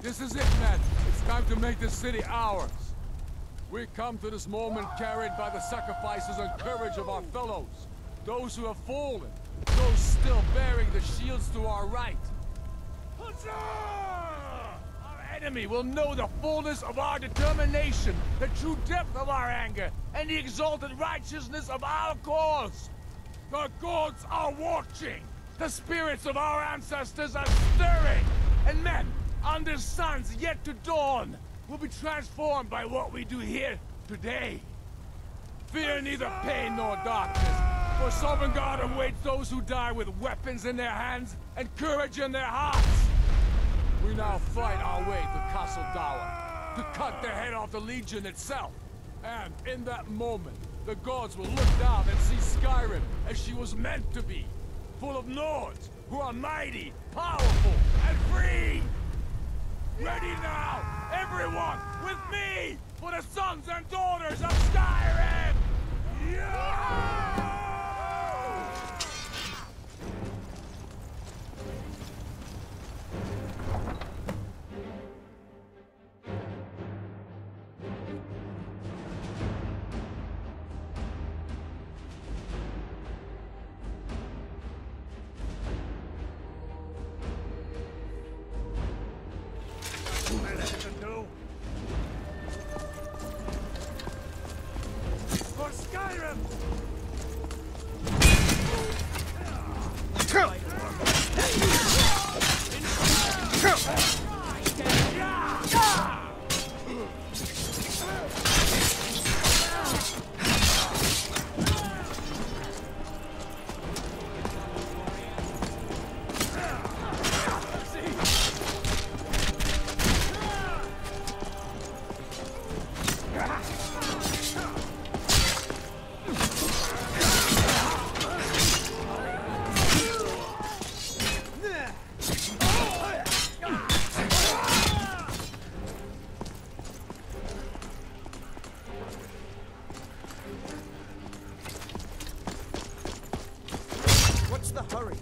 This is it, men. It's time to make this city ours. We come to this moment carried by the sacrifices and courage of our fellows. Those who have fallen. Those still bearing the shields to our right. Huzzah! Our enemy will know the fullness of our determination, the true depth of our anger, and the exalted righteousness of our cause. The gods are watching. The spirits of our ancestors are stirring. And men, under suns yet to dawn, will be transformed by what we do here today. Fear neither pain nor darkness, for sovereign God awaits those who die with weapons in their hands and courage in their hearts. We now fight our way to Castle Dower, to cut the head off the Legion itself. And in that moment, the gods will look down and see Skyrim as she was meant to be, full of Nords who are mighty, powerful, and free! Ready now, everyone, with me, for the sons and daughters of Skyrim! Yeah! For Skyrim! What's the hurry?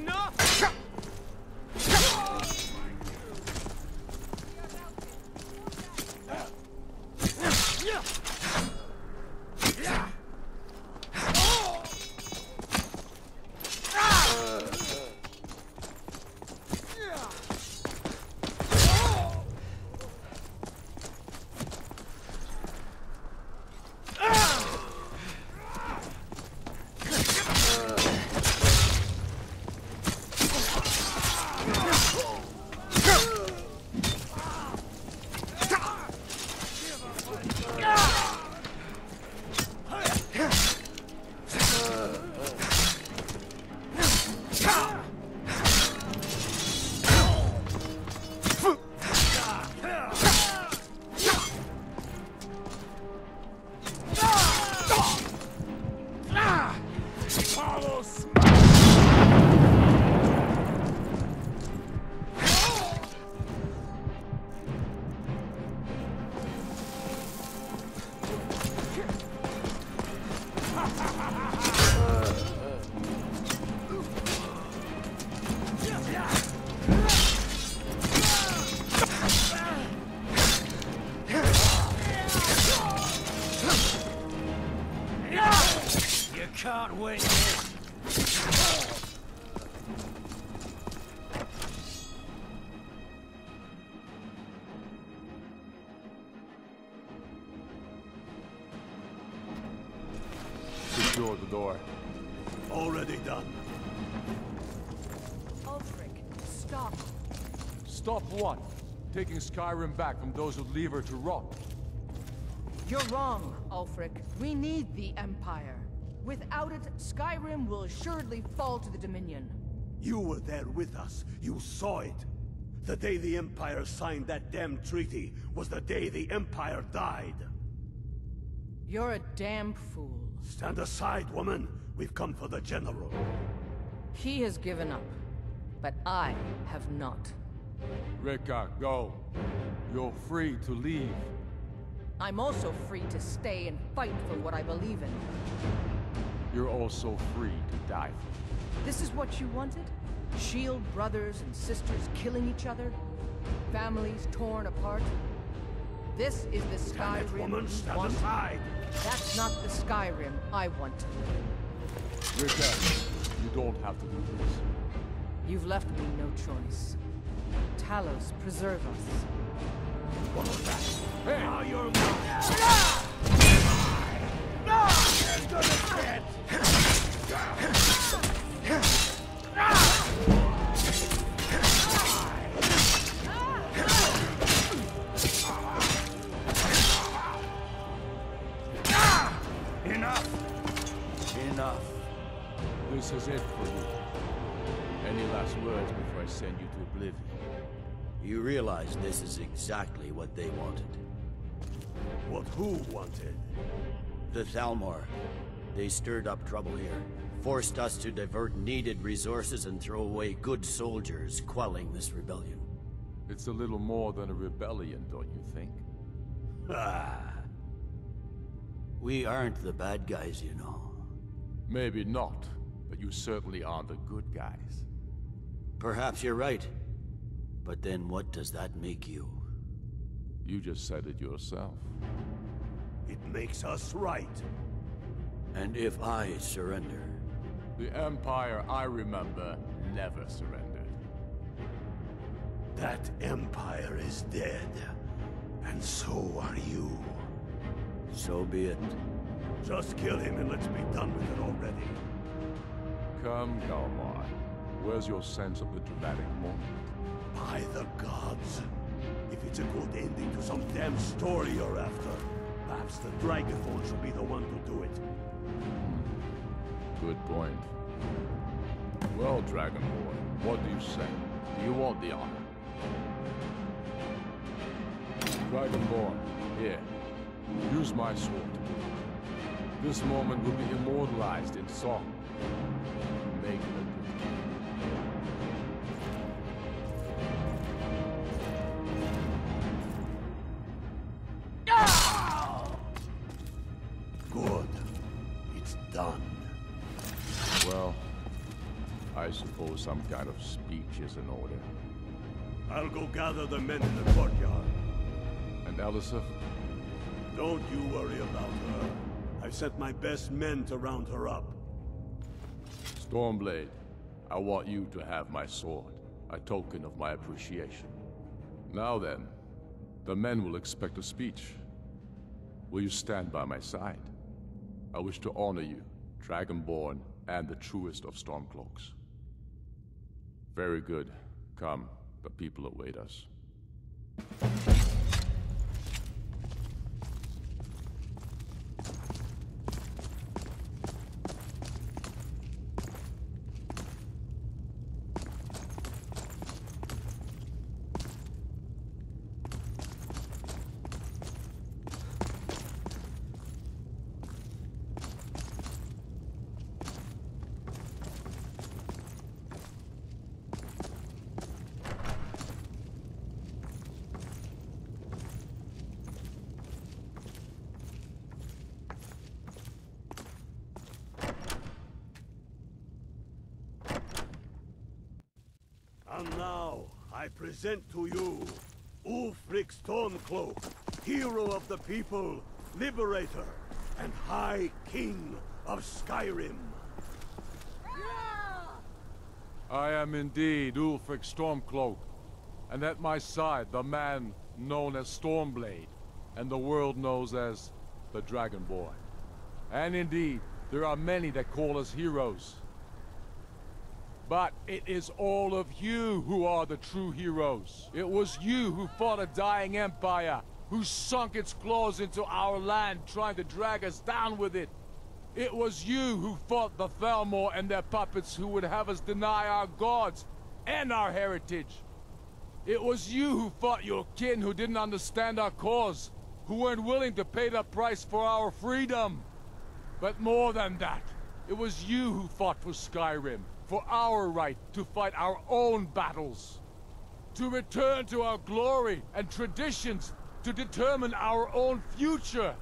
enough? Can't win this. Secure the door. Already done. Ulfric, stop. Stop what? Taking Skyrim back from those who leave her to rot. You're wrong, Ulfric. We need the Empire. Without it, Skyrim will assuredly fall to the Dominion. You were there with us. You saw it. The day the Empire signed that damn treaty was the day the Empire died. You're a damn fool. Stand aside, woman. We've come for the General. He has given up, but I have not. Rika, go. You're free to leave. I'm also free to stay and fight for what I believe in. You're also free to die. This is what you wanted? Shield brothers and sisters killing each other? Families torn apart? This is the Stand it, Skyrim woman. you Stand want? aside. That's not the Skyrim I want to live. Rika, you don't have to do this. You've left me no choice. Talos, preserve us. What was that? Hey! Now you're Enough. This is it for you. Any last words before I send you to oblivion? You realize this is exactly what they wanted. What who wanted? The Thalmor. They stirred up trouble here, forced us to divert needed resources and throw away good soldiers, quelling this rebellion. It's a little more than a rebellion, don't you think? Ah. We aren't the bad guys, you know. Maybe not, but you certainly aren't the good guys. Perhaps you're right. But then what does that make you? You just said it yourself. It makes us right. And if I surrender? The Empire I remember never surrendered. That Empire is dead. And so are you. So be it. Just kill him and let's be done with it already. Come, Galmar. Where's your sense of the dramatic moment? By the gods. If it's a good ending to some damn story you're after, perhaps the Dragonborn should be the one to do it. Good point. Well, Dragonborn, what do you say? Do you want the honor? Dragonborn, here. Use my sword. This moment will be immortalized in song. Make it a good Good. It's done. Well, I suppose some kind of speech is in order. I'll go gather the men in the courtyard. And Elisif? Don't you worry about her. I've sent my best men to round her up. Stormblade, I want you to have my sword, a token of my appreciation. Now then, the men will expect a speech. Will you stand by my side? I wish to honor you, Dragonborn, and the truest of Stormcloaks. Very good. Come, the people await us. And now, I present to you, Ulfric Stormcloak, hero of the people, liberator, and High King of Skyrim. I am indeed Ulfric Stormcloak, and at my side the man known as Stormblade, and the world knows as the Dragonborn. And indeed, there are many that call us heroes. But it is all of you who are the true heroes. It was you who fought a dying empire, who sunk its claws into our land, trying to drag us down with it. It was you who fought the Thalmor and their puppets who would have us deny our gods and our heritage. It was you who fought your kin who didn't understand our cause, who weren't willing to pay the price for our freedom. But more than that, it was you who fought for Skyrim, for our right to fight our own battles, to return to our glory and traditions, to determine our own future.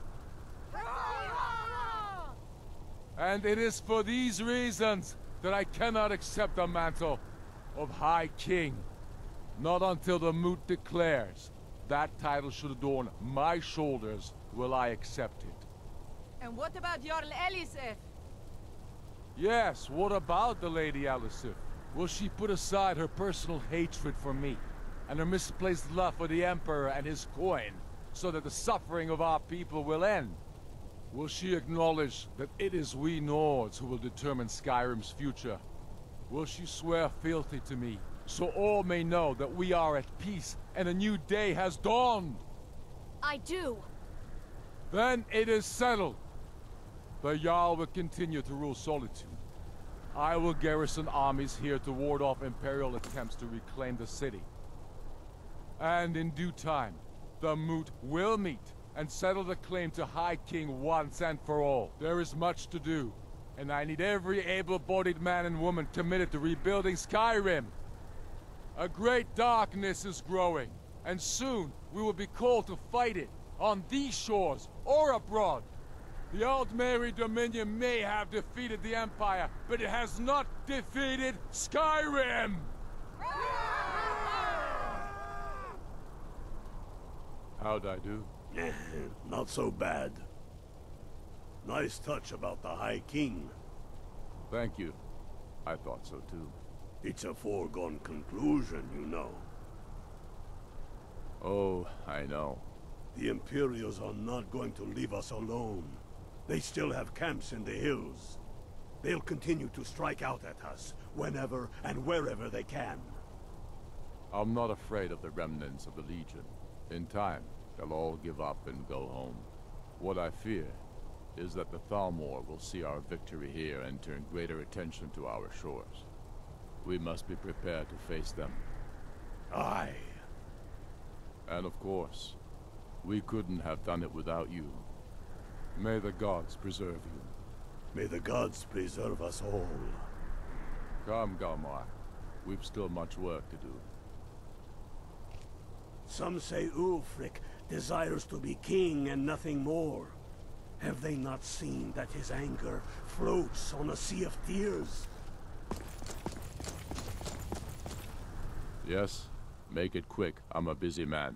And it is for these reasons that I cannot accept the mantle of High King. Not until the Moot declares that title should adorn my shoulders will I accept it. And what about Jarl Elisif? Yes, what about the Lady Elisif? Will she put aside her personal hatred for me, and her misplaced love for the Emperor and his coin, so that the suffering of our people will end? Will she acknowledge that it is we Nords who will determine Skyrim's future? Will she swear fealty to me, so all may know that we are at peace and a new day has dawned? I do. Then it is settled. The Jarl will continue to rule Solitude. I will garrison armies here to ward off Imperial attempts to reclaim the city. And in due time, the Moot will meet and settle the claim to High King once and for all. There is much to do, and I need every able-bodied man and woman committed to rebuilding Skyrim. A great darkness is growing, and soon we will be called to fight it, on these shores or abroad. The Aldmeri Dominion may have defeated the Empire, but it has not defeated Skyrim! How'd I do? Not so bad. Nice touch about the High King. Thank you. I thought so too. It's a foregone conclusion, you know. Oh, I know. The Imperials are not going to leave us alone. They still have camps in the hills. They'll continue to strike out at us, whenever and wherever they can. I'm not afraid of the remnants of the Legion. In time, they'll all give up and go home. What I fear is that the Thalmor will see our victory here and turn greater attention to our shores. We must be prepared to face them. Aye. And of course, we couldn't have done it without you. May the gods preserve you. May the gods preserve us all. Come, Galmar. We've still much work to do. Some say Ulfric desires to be king and nothing more. Have they not seen that his anger floats on a sea of tears? Yes? Make it quick. I'm a busy man.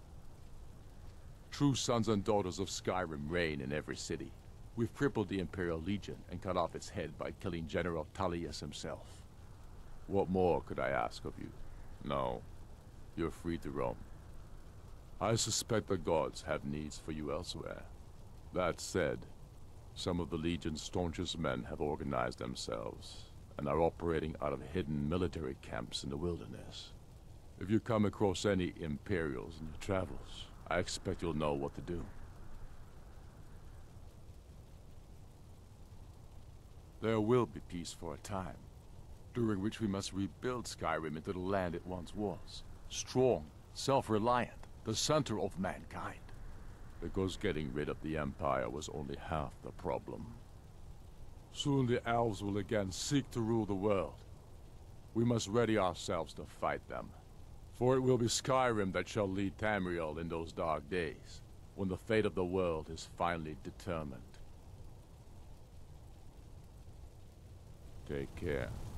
True sons and daughters of Skyrim reign in every city. We've crippled the Imperial Legion and cut off its head by killing General Tullius himself. What more could I ask of you? No. You're free to roam. I suspect the gods have needs for you elsewhere. That said, some of the Legion's staunchest men have organized themselves and are operating out of hidden military camps in the wilderness. If you come across any Imperials in your travels, I expect you'll know what to do. There will be peace for a time, during which we must rebuild Skyrim into the land it once was. Strong, self-reliant, the center of mankind. Because getting rid of the Empire was only half the problem. Soon the elves will again seek to rule the world. We must ready ourselves to fight them. For it will be Skyrim that shall lead Tamriel in those dark days, when the fate of the world is finally determined. Take care.